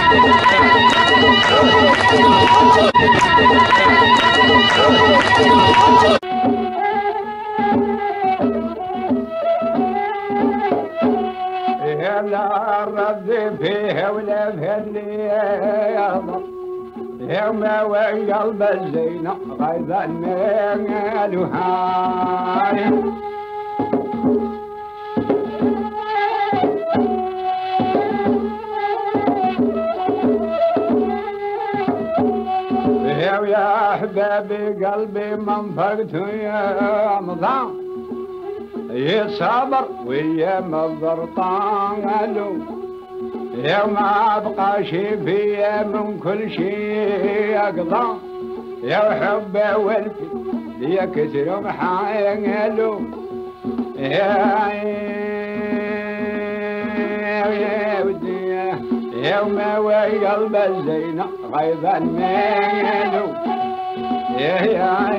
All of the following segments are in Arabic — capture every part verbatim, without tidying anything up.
لا الرد فيها ولا فهدني يوم وقلب الزينة غيظا مالوهاي يا أحبابي قلبي من فرقته يا مضان يصبر ويا مضرطانلو يا ما أبقى شي فيا من كل شي أقضى يا حب والفي ليا كسر محايلو يا يا ودي يوم وقلب الزينة غيظا ميلو يا يا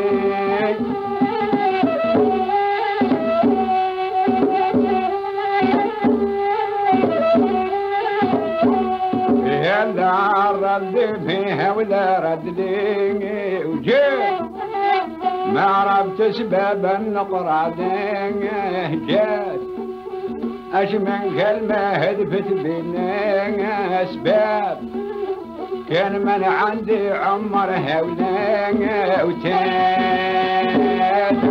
لا رد فيها ولا رد لي وجيت ما عرفت اسباب النقرة جات اش من كلمة هدفت بينا اسباب كان من عندي عمر هولا وتات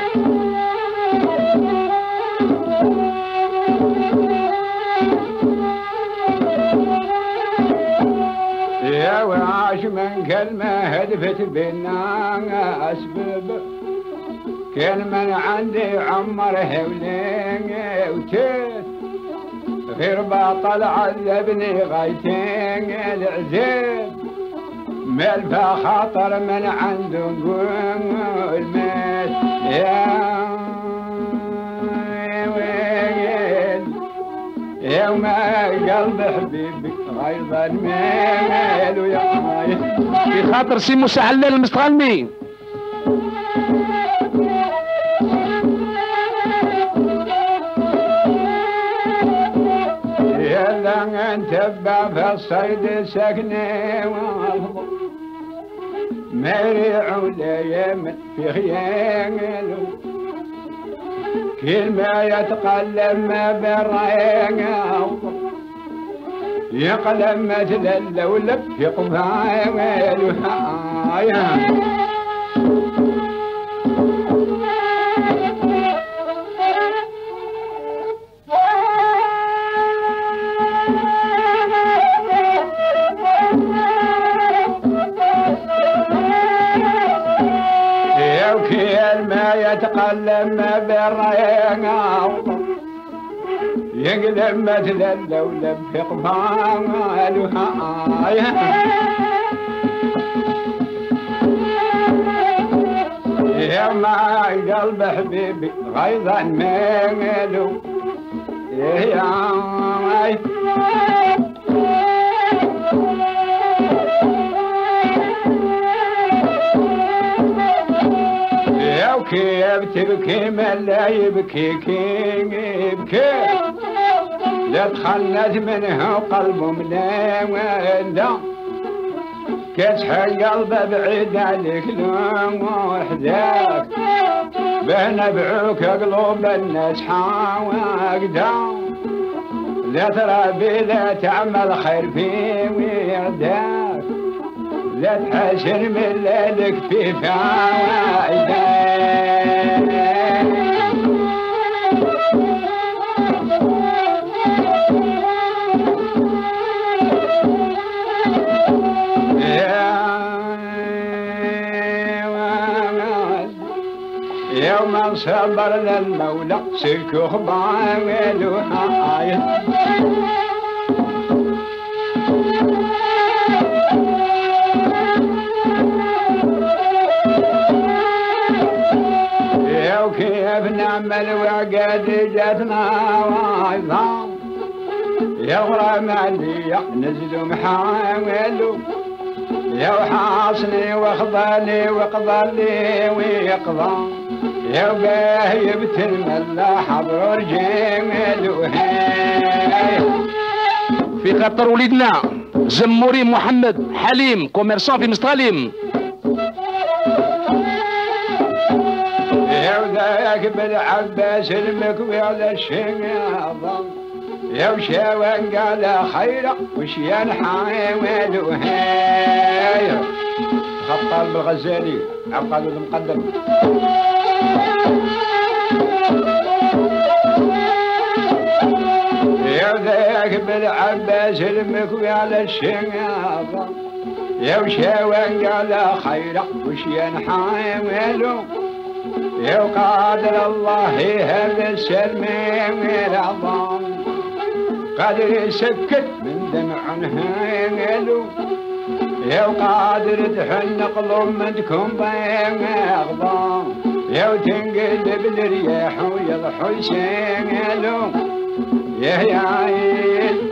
يا وعاش من كلمة هدفت بينا أسباب كان من عندي عمر هولين وتيت غير باطل عذبني غايتين العزيز مالفا خاطر من عنده نقول مات يا يوم قلب حبيبي غيظا مالو يا حماية في خاطر سي موسى علال المستغلمي يلا نتبع في الصيد سكني والفضل مريع ولا يمن في خياله كلمة يتقلب ما بالرياق يقلب مثل اللولب في قفايا ما يتقلب ما بالرياق يقلب مثل اللولب في قفايا يا ما قلب حبيبي غيظا مالو يا كيف تبكي من لا يبكي كي يبكي لا تخلت منه قلبه ملاوين كسح قلبه بعيد عليك لوم وحداك بين بعوك قلوب الناس حاوقدا لا ترى لا تعمل خير في ورداك لا تحسن من ليلك في فوائدك يوم صبر للمولى سلك خبايل وحايل كيف نعمل وقد جاتنا وعظام يغرم علي نزل محاولو يا وحاصني واخضلي واقضلي ويقضى يا باه يبتل ملا حضر الجميل في خاطر وليدنا زموري محمد حليم كوميرسون في مستغليم. يا وذاك بالعباس المكوي على الشياضة يا وشاوان قال خيرا وش ينحاول وهاي خطال بالغزالي عقاد المقدم. يا ذاك بالعباس المكوي على الشياضة يا وشاوان قال خيرا وش ينحاول يا قادر الله هذا السلم العظام قادر يسكت من دمع هانلو يا قادر تحن قلوب منكم بين أغضام يا وتنقلب الرياح ويضحوا يسيلو يا يا عيد